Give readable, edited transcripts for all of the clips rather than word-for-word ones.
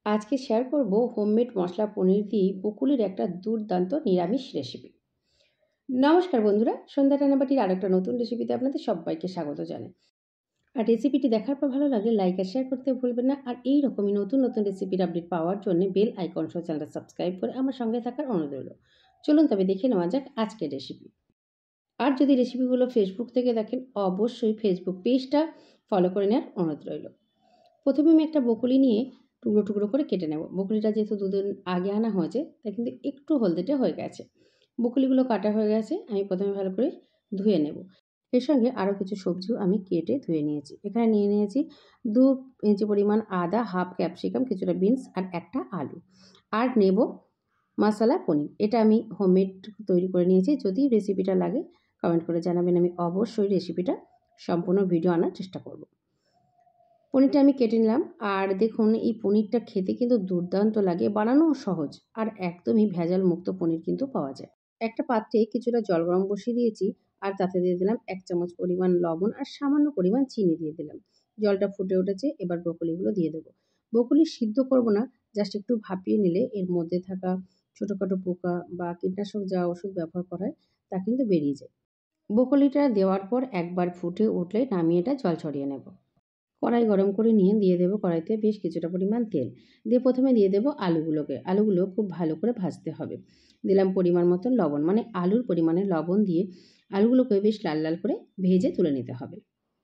আজকে শেয়ার করব হোমমেড মশলা পনির দিয়ে বকুলির একটা দুর্দান্ত নিরামিষ রেসিপি। নমস্কার বন্ধুরা, সন্ধ্যা রান্নাবাটির আরেকটা নতুন রেসিপিতে আপনাদের সবাইকে স্বাগত জানাই। আর রেসিপিটি দেখার পর ভালো লাগলে লাইক আর শেয়ার করতে ভুলবেন না। আর এই রকমই নতুন নতুন রেসিপির আপডেট পাওয়ার জন্য বেল আইকন সহ চ্যানেলটা সাবস্ক্রাইব করে আমার সঙ্গে থাকার অনুরোধ রইল। চলুন তবে দেখে নেওয়া যাক আজকের রেসিপি। আর যদি রেসিপিগুলো ফেসবুক থেকে দেখেন, অবশ্যই ফেসবুক পেজটা ফলো করে নেওয়ার অনুরোধ রইল। প্রথমে আমি একটা বকুলি নিয়ে টুকরো টুকরো করে কেটে নেব। বকুলিটা যেহেতু দুদিন আগে আনা হয়েছে তাই কিন্তু একটু হলদেটে হয়ে গেছে। বকুলিগুলো কাটা হয়ে গেছে, আমি প্রথমে ভালো করে ধুয়ে নেব। এর সঙ্গে আরও কিছু সবজিও আমি কেটে ধুয়ে নিয়েছি। এখানে নিয়ে নিয়েছি 2 ইঞ্চি পরিমাণ আদা, হাফ ক্যাপসিকাম, কিছুটা বিনস আর একটা আলু। আর নেব মশলা পনির। এটা আমি হোমমেড তৈরি করে নিয়েছি। যদি রেসিপিটা লাগে কমেন্ট করে জানাবেন, আমি অবশ্যই রেসিপিটা সম্পূর্ণ ভিডিও আনার চেষ্টা করব। পনিরটা আমি কেটে নিলাম। আর দেখুন, এই পনিরটা খেতে কিন্তু দুর্দান্ত লাগে, বানানোও সহজ আর একদমই ভেজাল মুক্ত পনির কিন্তু পাওয়া যায়। একটা পাত্রে কিছুটা জল গরম বসিয়ে দিয়েছি, আর তাতে দিয়ে দিলাম 1 চামচ পরিমাণ লবণ আর সামান্য পরিমাণ চিনি দিয়ে দিলাম। জলটা ফুটে উঠেছে, এবার ব্রকলিগুলো দিয়ে দেবো। ব্রকলি সিদ্ধ করব না, জাস্ট একটু ভাপিয়ে নিলে এর মধ্যে থাকা ছোটোখাটো পোকা বা কীটনাশক যা ওষুধ ব্যবহার করা হয় তা কিন্তু বেরিয়ে যায়। ব্রকলিটা দেওয়ার পর একবার ফুটে উঠলে নামিয়ে এটা জল ছড়িয়ে নেব। কড়াই গরম করে নিয়ে দিয়ে দেবো কড়াইতে বেশ কিছুটা পরিমাণ তেল। দিয়ে প্রথমে দিয়ে দেবো আলুগুলোকে। আলুগুলো খুব ভালো করে ভাজতে হবে। দিলাম পরিমাণ মতন লবণ, মানে আলুর পরিমাণে লবণ দিয়ে আলুগুলোকে বেশ লাল লাল করে ভেজে তুলে নিতে হবে।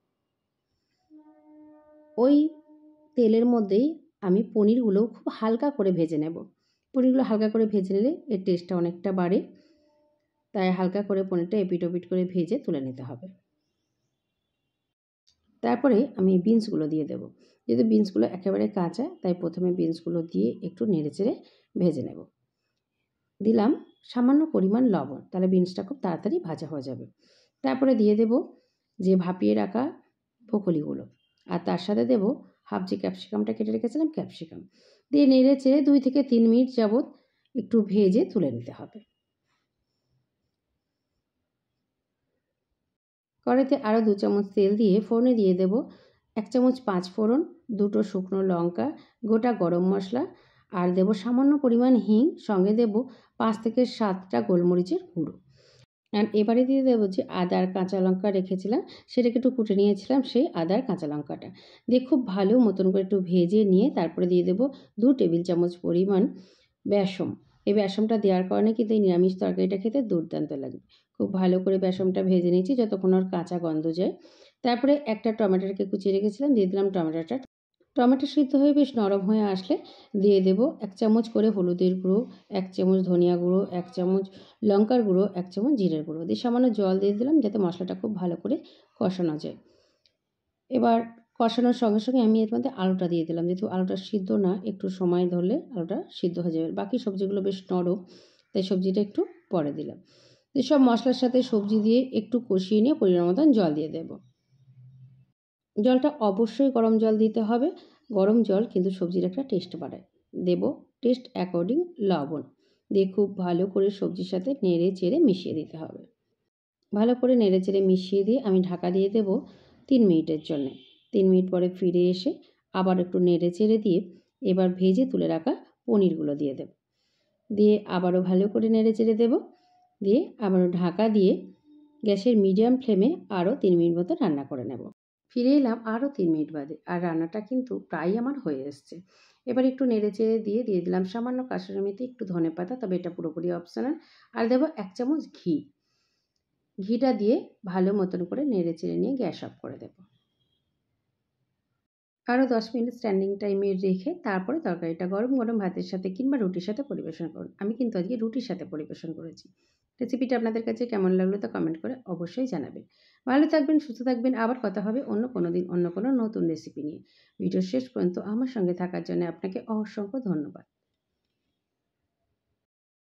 ওই তেলের মধ্যেই আমি পনিরগুলো খুব হালকা করে ভেজে নেব। পনিরগুলো হালকা করে ভেজে নিলে এর টেস্টটা অনেকটা বাড়ে। তাই হালকা করে পনিরটা এপিট ওপিট করে ভেজে তুলে নিতে হবে। তারপরে আমি বিনসগুলো দিয়ে দেব। যেহেতু বিনসগুলো একেবারে কাঁচা, তাই প্রথমে বিনসগুলো দিয়ে একটু নেড়েচেড়ে ভেজে নেব। দিলাম সামান্য পরিমাণ লবণ, তাহলে বিনসটা খুব তাড়াতাড়ি ভাজা হয়ে যাবে। তারপরে দিয়ে দেব যে ভাপিয়ে রাখা ব্রকলিগুলো, আর তার সাথে দেব হাফ যে ক্যাপসিকামটা কেটে রেখেছিলাম ক্যাপসিকাম দিয়ে নেড়েচেড়ে 2 থেকে 3 মিনিট যাবত একটু ভেজে তুলে নিতে হবে। কড়াইতে আরও 2 চামচ তেল দিয়ে ফোড়নে দিয়ে দেব 1 চামচ 5 ফোড়ন, 2টো শুকনো লঙ্কা, গোটা গরম মশলা, আর দেব সামান্য পরিমাণ হিং, সঙ্গে দেব 5 থেকে 7টা গোলমরিচের গুঁড়ো। আর এবারে দিয়ে দেবো যে আদা আর কাঁচা লঙ্কা রেখেছিলাম, সেটাকে একটু কুটে নিয়েছিলাম, সেই আদা আর কাঁচা লঙ্কাটা দিয়ে খুব ভালো মতন করে একটু ভেজে নিয়ে তারপরে দিয়ে দেবো 2 টেবিল চামচ পরিমাণ বেসম। এই বেসমটা দেওয়ার কারণে কিন্তু এই নিরামিষ তরকারিটা খেতে দুর্দান্ত লাগে। খুব ভালো করে বেসমটা ভেজে নিয়েছি যতক্ষণ ওর কাঁচা গন্ধ যায়। তারপরে একটা টমেটোকে কুচিয়ে রেখেছিলাম, দিয়ে দিলাম টমেটোটা। টমেটো সিদ্ধ হয়ে বেশ নরম হয়ে আসলে দিয়ে দেব 1 চামচ করে হলুদের গুঁড়ো, 1 চামচ ধনিয়া গুঁড়ো, 1 চামচ লঙ্কার গুঁড়ো, 1 চামচ জিরের গুঁড়ো দিয়ে সামান্য জল দিয়ে দিলাম যাতে মশলাটা খুব ভালো করে কষানো যায়। এবার কষানোর সঙ্গে সঙ্গে আমি এর মধ্যে আলুটা দিয়ে দিলাম। যেহেতু আলুটা সিদ্ধ না, একটু সময় ধরলে আলুটা সিদ্ধ হয়ে যাবে। বাকি সবজিগুলো বেশ নরম, তাই সবজিটা একটু পরে দিলাম। সব মশলার সাথে সবজি দিয়ে একটু কষিয়ে নিয়ে পরিমাণ মতন জল দিয়ে দেব। জলটা অবশ্যই গরম জল দিতে হবে। গরম জল কিন্তু সবজির একটা টেস্ট বাড়ায়। দেব টেস্ট অ্যাকর্ডিং লবণ। দিয়ে খুব ভালো করে সবজির সাথে নেড়ে চেড়ে মিশিয়ে দিতে হবে। ভালো করে নেড়ে চেড়ে মিশিয়ে দিয়ে আমি ঢাকা দিয়ে দেব 3 মিনিটের জন্যে। 3 মিনিট পরে ফিরে এসে আবার একটু নেড়ে চেড়ে দিয়ে এবার ভেজে তুলে রাখা পনিরগুলো দিয়ে দেব। দিয়ে আবারও ভালো করে নেড়ে চেড়ে দেব। দিয়ে আবারও ঢাকা দিয়ে গ্যাসের মিডিয়াম ফ্লেমে আরও 3 মিনিট মতো রান্না করে নেব। ফিরে এলাম আরও 3 মিনিট বাদে, আর রান্নাটা কিন্তু প্রায় আমার হয়ে এসছে। এবার একটু নেড়েচেড়ে দিয়ে দিলাম সামান্য কাসুরি মেথি, একটু ধনেপাতা, তবে এটা পুরোপুরি অপশনাল। আর দেবো 1 চামচ ঘি। ঘিটা দিয়ে ভালো মতন করে নেড়েচেড়ে নিয়ে গ্যাস অফ করে দেব। আরও 10 মিনিট স্ট্যান্ডিং টাইমে রেখে তারপরে তরকারিটা গরম গরম ভাতের সাথে কিংবা রুটির সাথে পরিবেশন করুন। আমি কিন্তু আজকে রুটির সাথে পরিবেশন করেছি। রেসিপিটা আপনাদের কাছে কেমন লাগলো তা কমেন্ট করে অবশ্যই জানাবেন। ভালো থাকবেন, সুস্থ থাকবেন। আবার কথা হবে অন্য কোনো দিন অন্য কোনো নতুন রেসিপি নিয়ে। ভিডিওর শেষ পর্যন্ত আমার সঙ্গে থাকার জন্য আপনাকে অসংখ্য ধন্যবাদ।